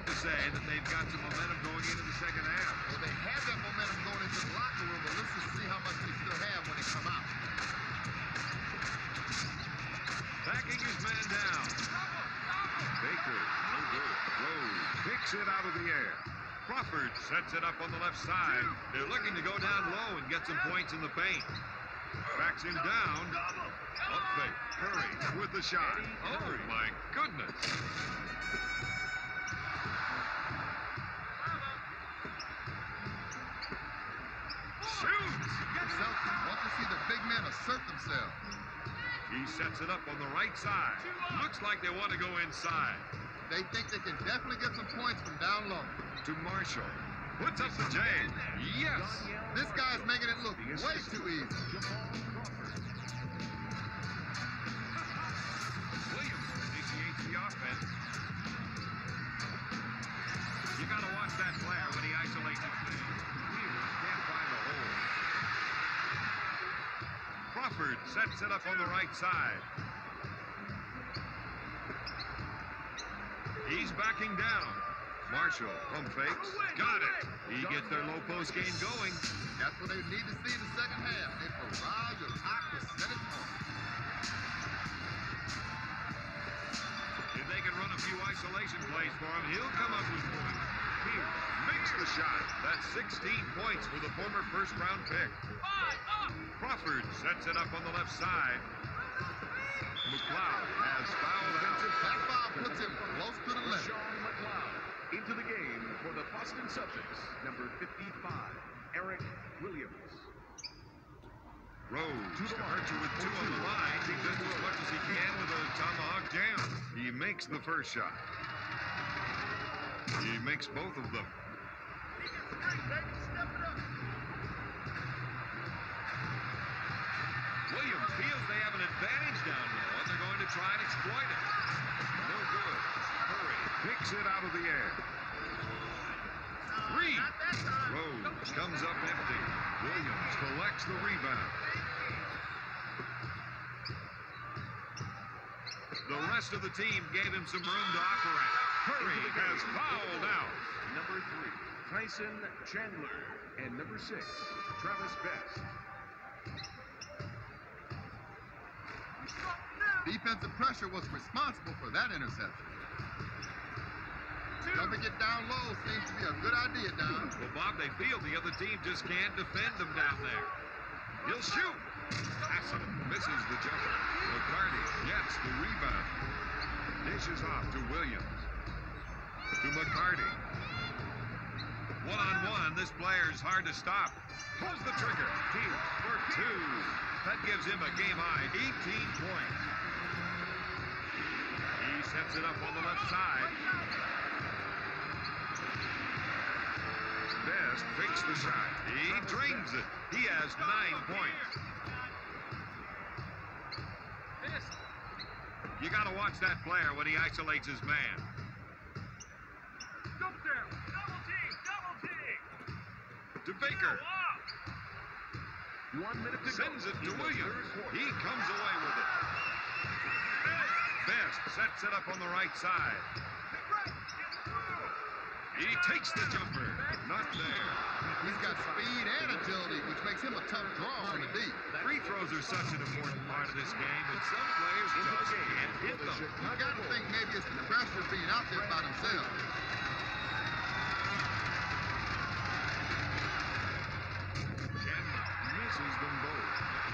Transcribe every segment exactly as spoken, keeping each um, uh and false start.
to say that they've got some momentum going into the second half. Well, they had that momentum going into the locker room, but let's just see how much they still have when they come out. Backing his man down. Baker, no good. Rose picks it out of the air. Crawford sets it up on the left side. They're looking to go down low and get some points in the paint. Backs him down. Up fake. Curry with the shot. Oh, my goodness. Shoots. The Celtics want to see the big men assert themselves. He sets it up on the right side. Looks like they want to go inside. They think they can definitely get some points from down low. To Marshall. Puts up the J. Yes. This guy's making it look way too easy. Williams initiates the offense. You got to watch that player when he isolates his man. Williams can't find the hole. Crawford sets it up on the right side. He's backing down. Marshall, pump fakes. Got it. He gets their low post game going. That's what they need to see in the second half. A barrage of hot percentage points. If they can run a few isolation plays for him, he'll come up with points. Here, makes the shot. That's sixteen points for the former first-round pick. Crawford sets it up on the left side. McLeod has fouled out. That foul puts him close to the limit. Sean McLeod into the game for the Boston Celtics, number fifty-five, Eric Williams. Rose starts with two on the line. He does as much as he can with a tomahawk jam. He makes the first shot. He makes both of them. Williams feels they have an advantage down low, and they're going to try and exploit it. No good. Curry picks it out of the air. Three. Rose comes up empty. Williams collects the rebound. The rest of the team gave him some room to operate. Curry has fouled out. Number three, Tyson Chandler. And number six, Travis Best. Defensive pressure was responsible for that interception. Jumping it down low seems to be a good idea, Don. Well, Bob, they feel the other team just can't defend them down there. He'll shoot. Hassan misses the jumper. McCarty gets the rebound. Dishes off to Williams. To McCarty. One-on-one, this player's hard to stop. Pulls the trigger. Team for two. That gives him a game-high eighteen points. He sets it up on the left side. Best fakes the shot. He drains it. He has nine points. You got to watch that player when he isolates his man. To Baker. One minute to Sends go. it to Williams. He comes away with it. Best sets it up on the right side. He takes the jumper. Not there. He's got speed and agility, which makes him a tough draw from the deep. Free throws are such an important part of this game, but some players just can't hit them. You got to think maybe it's the pressure of being out there by themselves. Chandler misses them both.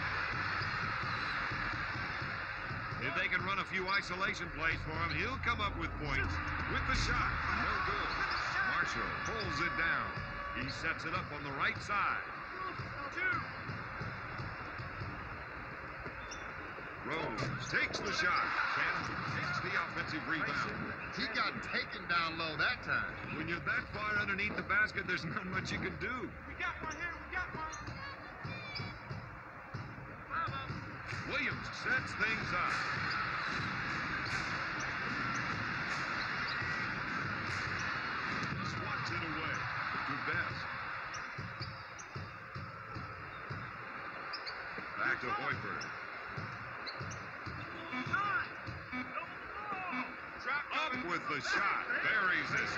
If they can run a few isolation plays for him, he'll come up with points. With the shot, no good. Marshall pulls it down. He sets it up on the right side. Rose takes the shot. Chandler takes the offensive rebound. He got taken down low that time. When you're that far underneath the basket, there's not much you can do. We got one here. We got one. Williams sets things up. Swats it away to Best. Back to Hoiberg. Up with the shot. Buries this